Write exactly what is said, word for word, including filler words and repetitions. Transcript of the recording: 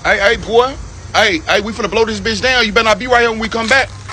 Hey, hey, boy. Hey, hey, we finna blow this bitch down. You better not be right here when we come back.